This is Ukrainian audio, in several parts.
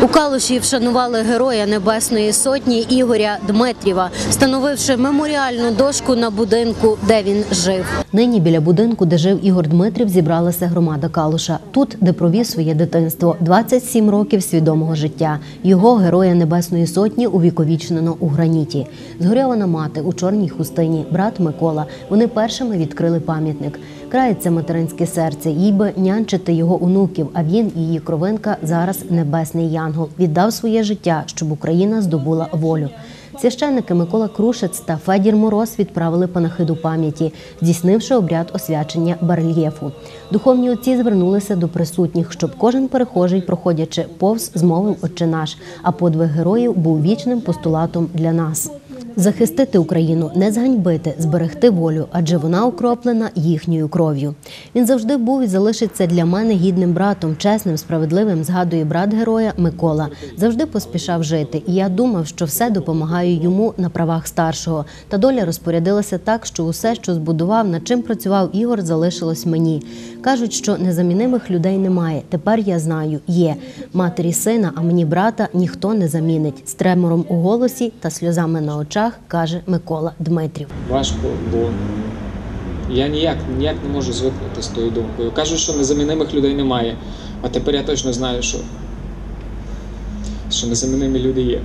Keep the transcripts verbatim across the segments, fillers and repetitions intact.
У Калуші вшанували Героя Небесної Сотні Ігоря Дмитрєва, встановивши меморіальну дошку на будинку, де він жив. Нині біля будинку, де жив Ігор Дмитрів, зібралася громада Калуша. Тут, де провів своє дитинство, двадцять сім років свідомого життя. Його, Героя Небесної Сотні, увіковічнено у граніті. Згорьована мати у чорній хустині, брат Микола. Вони першими відкрили пам'ятник. Крається материнське серце, їй би нянчити його онуків, а він, її кровинка, зараз небесний янгол. Віддав своє життя, щоб Україна здобула волю. Священники Микола Крушець та Федір Мороз відправили панахиду пам'яті, здійснивши обряд освячення барельєфу. Духовні отці звернулися до присутніх, щоб кожен перехожий, проходячи повз, змовив «Отче наш», а подвиг героїв був вічним постулатом для нас. Захистити Україну, не зганьбити, зберегти волю, адже вона окроплена їхньою кров'ю. Він завжди був і залишиться для мене гідним братом, чесним, справедливим, згадує брат героя Микола. Завжди поспішав жити, і я думав, що все допомагаю йому на правах старшого. Та доля розпорядилася так, що усе, що збудував, над чим працював Ігор, залишилось мені. Кажуть, що незамінимих людей немає. Тепер я знаю, є. Матері сина, а мені брата ніхто не замінить. З тремором у голосі та сльозами на очах каже Микола Дмитрів. Важко, бо я ніяк, ніяк не можу звикнути з тою думкою. Кажуть, що незамінимих людей немає, а тепер я точно знаю, що, що незамінимі люди є.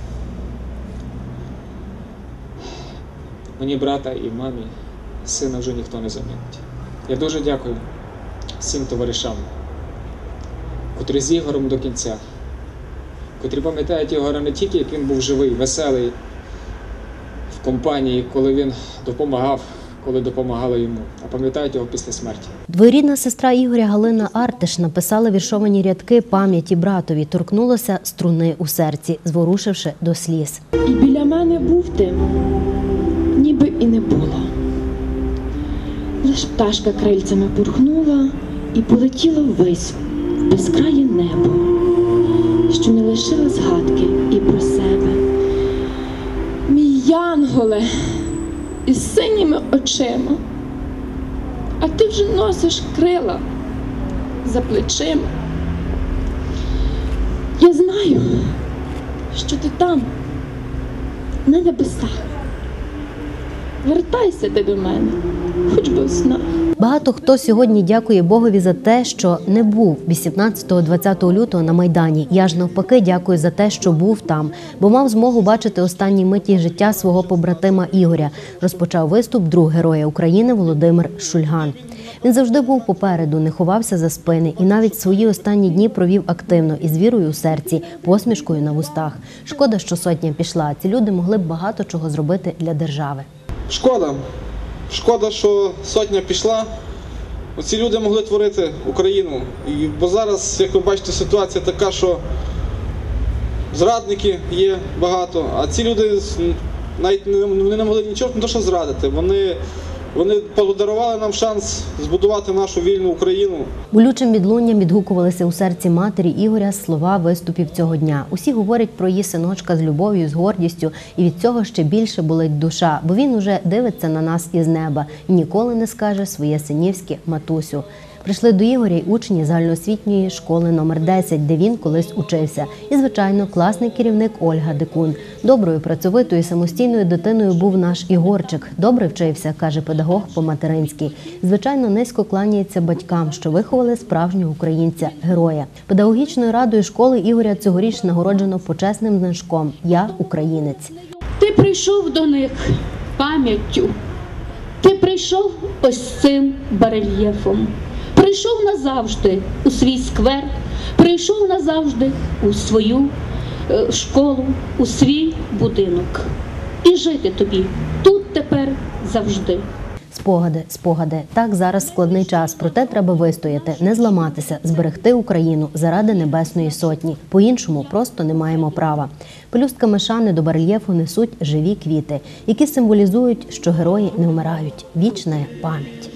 Мені брата і мамі, сина вже ніхто не замінить. Я дуже дякую всім товаришам, котрі з Ігорем до кінця, котрі пам'ятають Ігора не тільки, як він був живий, веселий, в компанії, коли він допомагав, коли допомагали йому, а пам'ятають його після смерті. Двоюрідна сестра Ігоря Галина Артиш написала віршовані рядки пам'яті братові, торкнулася струни у серці, зворушивши до сліз. І біля мене був ти, ніби і не було. Лиш пташка крильцями пурхнула і полетіла ввись в безкрає небо, що не лишила згадки і про себе. Мій янголе із синіми очима, а ти вже носиш крила за плечима. Я знаю, що ти там, на небесах. Вертайся ти до мене, хоч би в снах. Багато хто сьогодні дякує Богові за те, що не був вісімнадцятого-двадцятого лютого на Майдані. Я ж навпаки дякую за те, що був там, бо мав змогу бачити останні миті життя свого побратима Ігоря. Розпочав виступ друг Героя України Володимир Шульган. Він завжди був попереду, не ховався за спини і навіть свої останні дні провів активно, із вірою у серці, посмішкою на вустах. Шкода, що сотня пішла. Ці люди могли б багато чого зробити для держави. Шкода. Шкода, що сотня пішла. Оці люди могли творити Україну. І, бо зараз, як ви бачите, ситуація така, що зрадники є багато, а ці люди навіть не, не могли нічого, не то що зрадити. Вони, вони подарували нам шанс збудувати нашу вільну Україну. Болючим відлунням відгукувалися у серці матері Ігоря слова виступів цього дня. Усі говорять про її синочка з любов'ю, з гордістю, і від цього ще більше болить душа, бо він уже дивиться на нас із неба і ніколи не скаже своє синівське «матусю». Прийшли до Ігоря й учні загальноосвітньої школи номер десять, де він колись учився. І, звичайно, класний керівник Ольга Дикун. Доброю, працьовитою, самостійною дитиною був наш Ігорчик. Добре вчився, каже педагог по-материнськи. Звичайно, низько кланяється батькам, що виховали справжнього українця, героя. Педагогічною радою школи Ігоря цьогоріч нагороджено почесним значком «Я українець». Ти прийшов до них пам'яттю, ти прийшов ось цим барельєфом. Прийшов назавжди у свій сквер, прийшов назавжди у свою е, школу, у свій будинок. І жити тобі тут тепер завжди. Спогади, спогади. Так, зараз складний час, проте треба вистояти, не зламатися, зберегти Україну заради Небесної Сотні. По-іншому просто не маємо права. Пелюстками шани до барельєфу несуть живі квіти, які символізують, що герої не вмирають. Вічна пам'ять.